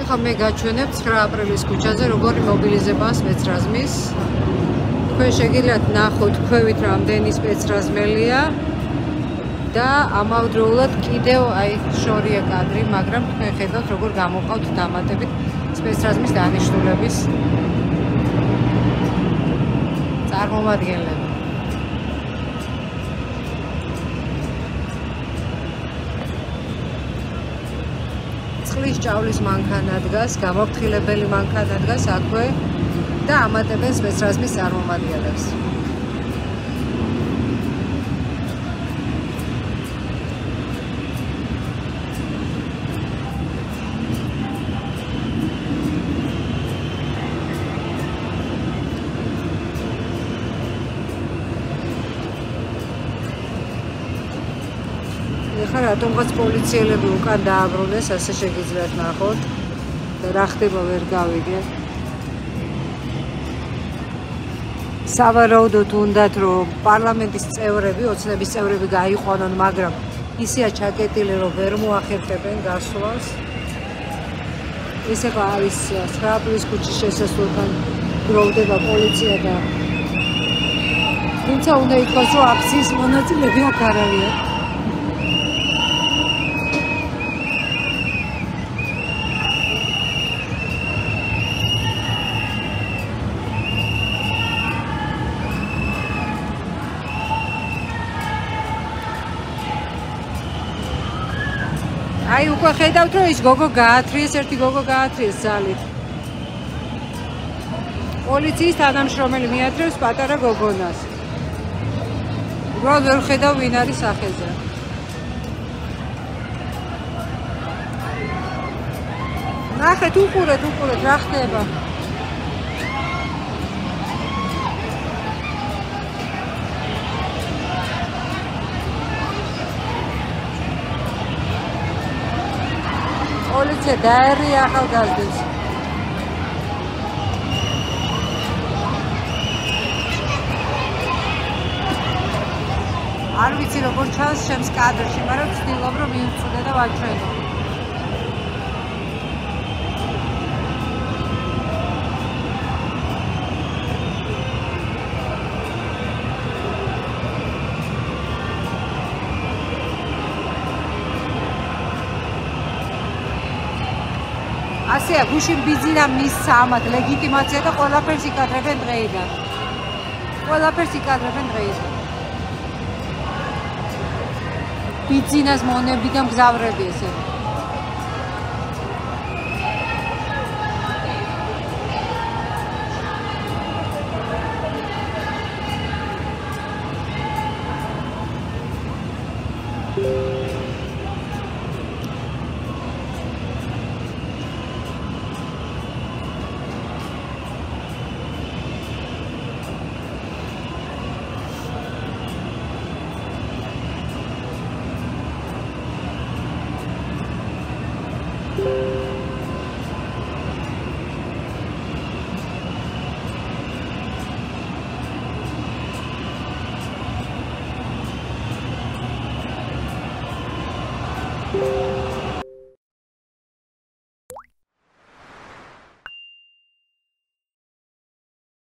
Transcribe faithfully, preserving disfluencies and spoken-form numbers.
ახლა მე გაჩვენებ ცხრა აპრილის ქუჩაზე როგორი მობილიზებაა სპეცრაზმის. თქვენ შეგიძლიათ ნახოთ ქვევით რამდენი სპეცრაზმელია და ამავდროულად კიდევ აი შორია კადრი, მაგრამ თქვენ ხედავთ როგორ გამოყავთ დამატებით სპეცრაზმის დანიშნულების წარმომადგენლები. წყლის ჭავლის მანქანა დგას, გამოფრთხილებელი მანქანა დგას აქვე და ამატებენ სპეცრაზმის წარმომადგენლებს. ეხლა რატომღაც პოლიციელები უკან დააბრუნეს, ასე შეგიძლიათ ნახოთ და რა ხდება ვერ გავიგე. სავარაუდოდ უნდათ რომ პარლამენტის წევრები, ოცნების წევრები გაიყვანონ, მაგრამ ისეა ჩაკეტილი რომ ვერ მოახერხებენ გასვლას. ესე არის ცხრა აპრილის ქუჩის შესასვლელთან გროვდება პოლიცია და თუმცა უნდა ითქვას რომ აქციის მონაწილეები აქ არ არიან. აი უკვე ხედავთ რომ ის გოგო გაათრიეს, ერთი გოგო გაათრიეს ძალით. პოლიციის თანამშრომელი მიათრევს პატარა გოგონას. უბრალოდ ვერ ხედავ ვინ არის სახეზე. ნახეთ, უყურეთ, უყურეთ რა ხდება. პოლიცია დაერია ახალგაზრდებს. არ ვიცი როგორ ჩანს ჩემს კადრში, მაგრამ ვცდილობ რომ მივწუდე და ვაჩვენო. ასეა გუშინ ბიზინა მისცა ამათ ლეგიტიმაცია და ყველაფერს იკადრებენ დღეიდან. ყველაფერს იკადრებენ დღეიდან. ბიზინას მონები და მგზავრები ესე. Thank you.